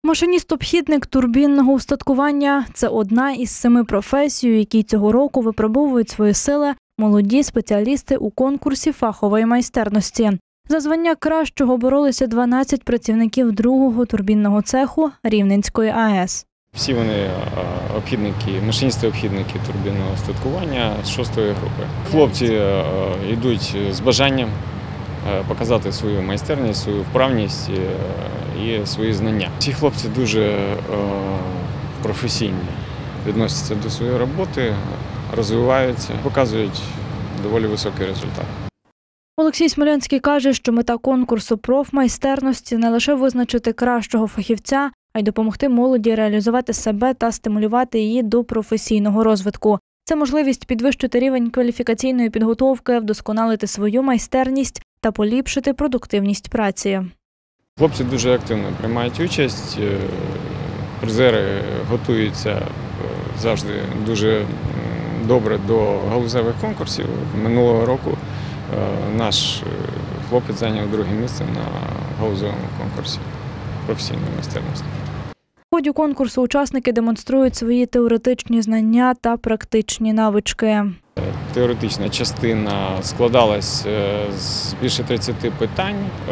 Машиніст-обхідник турбінного устаткування – це одна із 7 професій, у якій цього року випробовують свої сили молоді спеціалісти у конкурсі фахової майстерності. За звання кращого боролися 12 працівників другого турбінного цеху Рівненської АЕС. Всі вони машиністи-обхідники турбінного устаткування з 6-ї групи. Хлопці йдуть з бажанням показати свою майстерність, свою вправність і свої знання. Ці хлопці дуже професійні, відносяться до своєї роботи, розвиваються, показують доволі високий результат. Олексій Смолянський каже, що мета конкурсу профмайстерності не лише визначити кращого фахівця, а й допомогти молоді реалізувати себе та стимулювати її до професійного розвитку. Це можливість підвищити рівень кваліфікаційної підготовки, вдосконалити свою майстерність та поліпшити продуктивність праці. Хлопці дуже активно приймають участь, призери готуються завжди дуже добре до галузевих конкурсів. Минулого року наш хлопець зайняв 2-е місце на галузевому конкурсі професійної майстерності. В ході конкурсу учасники демонструють свої теоретичні знання та практичні навички. Теоретична частина складалась з більше 30 питань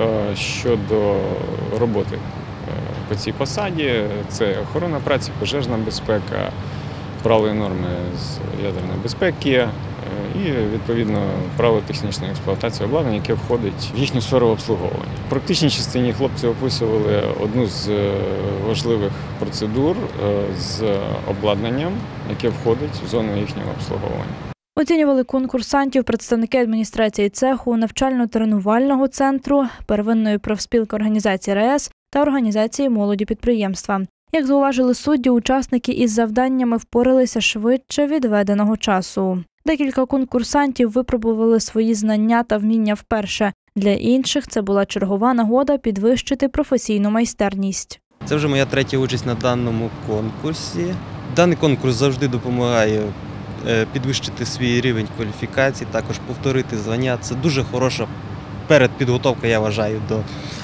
щодо роботи по цій посаді. Це охорона праці, пожежна безпека, правила і норми з ядерної безпеки і, відповідно, правила технічної експлуатації обладнання, яке входить в їхню сферу обслуговування. В практичній частині хлопці описували одну з важливих процедур з обладнанням, яке входить в зону їхнього обслуговування. Оцінювали конкурсантів представники адміністрації цеху, навчально-тренувального центру, первинної профспілки організації РаЕС та організації молоді підприємства. Як зауважили судді, учасники із завданнями впоралися швидше відведеного часу. Декілька конкурсантів випробували свої знання та вміння вперше. Для інших це була чергова нагода підвищити професійну майстерність. Це вже моя 3-я участь на даному конкурсі. Даний конкурс завжди допомагає підвищити свій рівень кваліфікації, також повторити звання. Це дуже хороша передпідготовка, я вважаю, до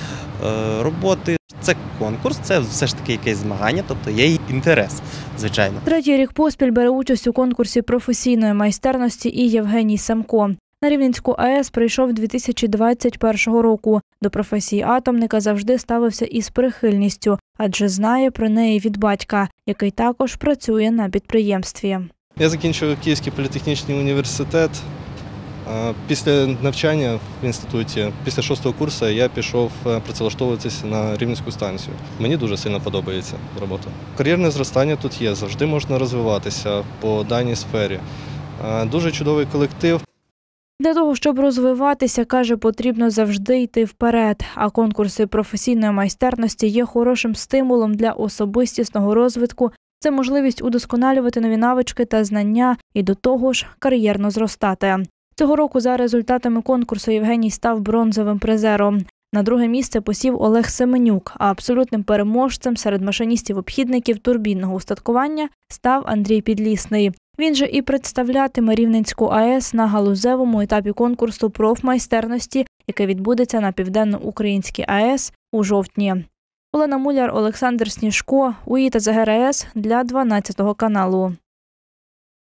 роботи. Це конкурс, це все ж таки якесь змагання, тобто є інтерес, звичайно. 3-й рік поспіль бере участь у конкурсі професійної майстерності і Євгеній Самко. На Рівненську АЕС прийшов 2021 року. До професії атомника завжди ставився із прихильністю, адже знає про неї від батька, який також працює на підприємстві. Я закінчив Київський політехнічний університет. Після навчання в інституті, після 6-го курсу, я пішов працевлаштовуватися на Рівненську станцію. Мені дуже сильно подобається робота. Кар'єрне зростання тут є, завжди можна розвиватися по даній сфері. Дуже чудовий колектив. Для того, щоб розвиватися, каже, потрібно завжди йти вперед. А конкурси професійної майстерності є хорошим стимулом для особистісного розвитку. Це можливість удосконалювати нові навички та знання і до того ж кар'єрно зростати. Цього року за результатами конкурсу Євгеній став бронзовим призером. На 2-е місце посів Олег Семенюк, а абсолютним переможцем серед машиністів-обхідників турбінного устаткування став Андрій Підлісний. Він же і представлятиме Рівненську АЕС на галузевому етапі конкурсу профмайстерності, який відбудеться на Південно-Українській АЕС у жовтні. Олена Муляр, Олександр Сніжко, УІ ТЗГ РаЕС для 12 каналу.